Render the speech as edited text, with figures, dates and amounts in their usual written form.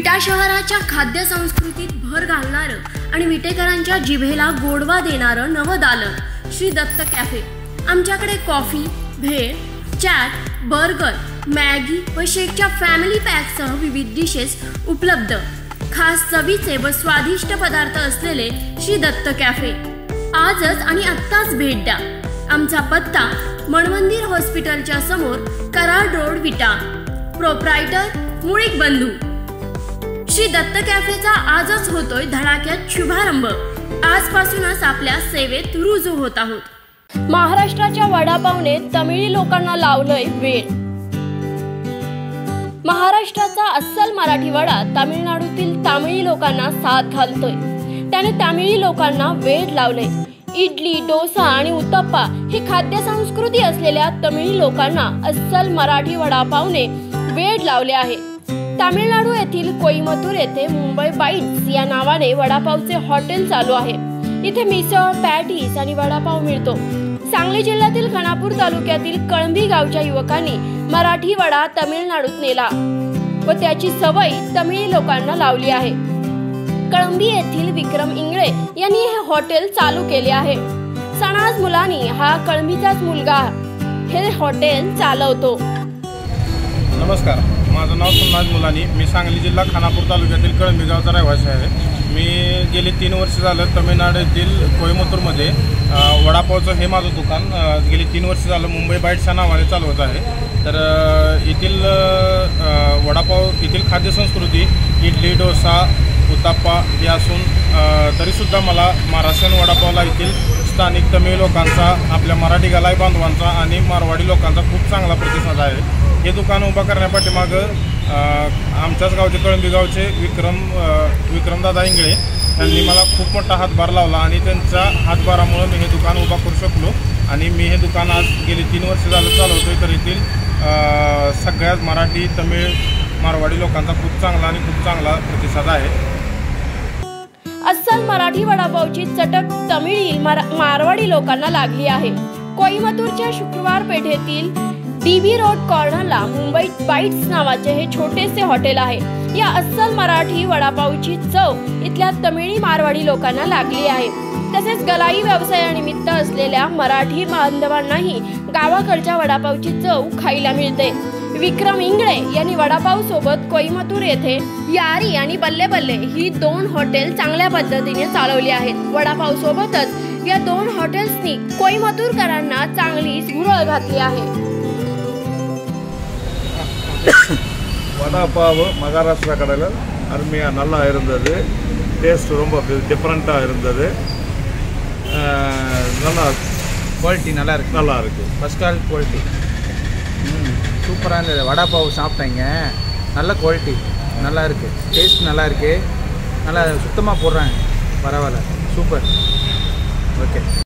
विटा शहराच्या खाद्य संस्कृतीत भर घालणारं आणि विटेकरांच्या जिभेला गोडवा देणारं नवं दालन श्री दत्त कॅफे। आमच्याकडे coffee, bhel, chaat, burger, Maggi व शेकच्या फॅमिली पॅकसह विविध डिशेस उपलब्ध। खास चवीचे व स्वादिष्ट पदार्थ असलेले श्री दत्त कॅफे आजच आणि आत्ताच भेट द्या। आमचा पत्ता मणवंदिर हॉस्पिटलच्या समोर, कराड रोड, विटा। प्रोप्रायटर मुळीक बंधू। श्री दत्त कॅफेचा आजच होतोय धडाक्यात शुभारंभ। आजपासूनच आपल्या सेवेत रुजू होत आहोत। महाराष्ट्राच्या वडापावने तमिळी लोकांना लावलंय वेड। महाराष्ट्राचा अस्सल मराठी वडा तामिळनाडूतील तामिळी लोकांना साथ घालतोय। त्याने तामिळी लोकांना वेड लावले। इडली, डोसा आणि उत्तप्पा ही खाद्य संस्कृती असलेल्या तमिळी लोकांना अस्सल मराठी वडापावने वेड लावले आहे। तामिळनाडू येथील कोईमतूर येथे मुंबई बाईट्स या नावाने वडापावचे हॉटेल चालू आहे। इथे मिसळ, पॅटीस आणि वडापाव मिळतो। सांगली जिल्ह्यातील खानापूर तालुक्यातील कळंबी गावच्या युवकांनी मराठी वडा तामिळनाडूत नेला व त्याची सवय तमिळी लोकांना लावली आहे। कळंबी येथील विक्रम इंगळे यांनी हे हॉटेल चालू केले आहे। सनाज मुलानी हा कळंबीचाच मुलगा हे हॉटेल चालवतो। नमस्कार, माझं नाव सनाज मुलानी। मी सांगली जिल्हा खानापूर तालुक्यातील कळंबी गावचा रहिवासी आहे। मी गेली 3 वर्ष झालं तमिळनाडू येथील कोईमतूरमध्ये वडापावचं हे माझं दुकान गेली 3 वर्ष झालं मुंबई बाईट्स या नावाने चालवत आहे। तर येथील वडापाव, येथील खाद्य संस्कृती इडली, डोसा, उत्तप्पा हे असून तरीसुद्धा मला महाराष्ट्रीयन वडापावला येथील स्थानिक तमिळ लोकांचा, आपल्या मराठी गलाई बांधवांचा आणि मारवाडी लोकांचा खूप चांगला प्रतिसाद आहे। हे दुकान उभा करण्यापाठीमागं आमच्याच गावचे, कळंबी गावचे विक्रमदादा इंगळे यांनी मला खूप मोठा हातभार लावला आणि त्यांच्या हातभारामुळे मी हे दुकान उभा करू शकलो आणि मी हे दुकान आज गेली 3 वर्ष झालं चालवतोय। तर येथील सगळ्याच मराठी, तमिळ, मारवाडी लोकांचा खूप चांगला आणि खूप चांगला प्रतिसाद आहे। अस्सल मराठी वडापावची चटक तमिळी मारवाडी लोकांना लागली आहे। कोईमतूरच्या शुक्रवार पेठेतील डीबी रोड कॉर्नरला मुंबई बाईट्स नावाचे हे छोटेसे हॉटेल आहे। या अस्सल मराठी वडापावची चव इथल्या तमिळी मारवाडी लोकांना लागली आहे। तसेच गलाई व्यवसायानिमित्त असलेल्या मराठी बांधवांनाही गावाकडच्या वडापावची चव खायला मिळते। विक्रम इंगळे यांनी वडापाव सोबत कोईमतूर येथे यारी आणि बल्ले बल्ले ही 2 हॉटेल चांगल्या पद्धतीने चालवली आहेत। वडापाव सोबतच या 2 हॉटेल्सनी कोईमतूरकरांना चांगलीच भुरळ घातली आहे। வடப்பாவு மகாராஷ்டிரா கடையில் அருமையாக நல்லா இருந்தது। டேஸ்ட் ரொம்ப டிஃப்ரெண்ட்டாக இருந்தது। நல்லா குவாலிட்டி நல்லா இருக்கு ஃபர்ஸ்ட் கிளாஸ் குவாலிட்டி। சூப்பராக இருந்தது। வடாப்பாவு சாப்பிட்டேங்க, நல்ல குவாலிட்டி, நல்லா இருக்குது, டேஸ்ட் நல்லா இருக்குது, நல்லா சுத்தமாக போடுறாங்க, பரவாயில்ல, சூப்பர், ஓகே।